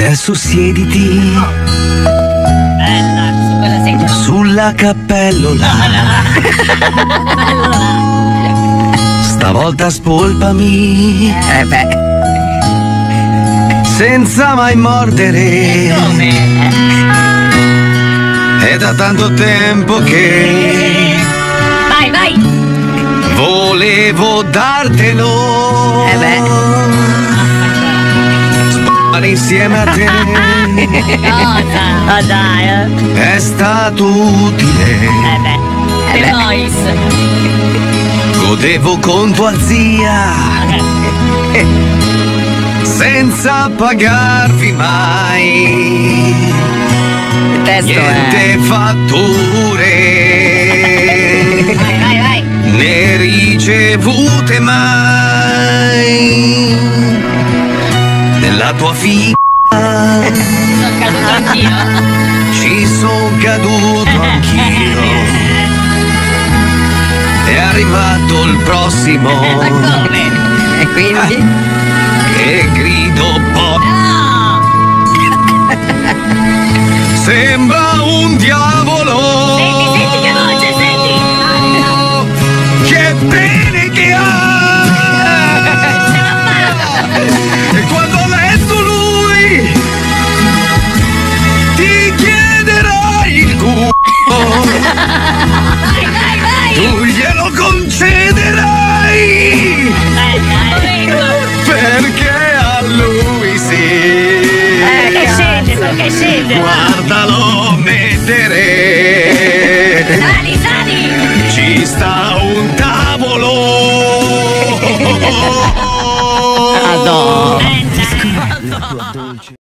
Adesso siediti Bella, su quella sedia. sulla cappellola. Stavolta spolpami senza mai mordere. Come? È da tanto tempo che Vai, vai. volevo dartelo. Spolpare insieme a te. Cosa? Ah, dai, È stato utile. The Voice. Godevo con tua zia senza pagarvi mai. Niente fatture Vai, vai. né ricevute mai. Nella tua figa Sono caduto anch'io. ci son caduto anch'io. È arrivato il prossimo Ma come? E quindi? e grido poi. No! Sembra un diavolo. Senti che voce, senti! Che pene che ha. Ce l'ho fatta! E quando ho letto lui ti chiederai il culo. Vai, vai, vai! Tu glielo concederai Prego! perché a lui sì. Che scende! Guardalo mettere. Sali, sali! Ci sta un tavolo. Adoro. Bella!